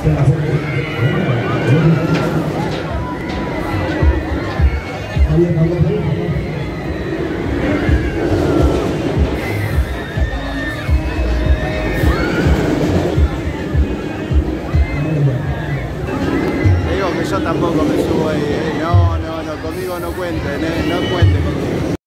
Yo tampoco me subo ahí, no, conmigo no cuenten, no cuenten.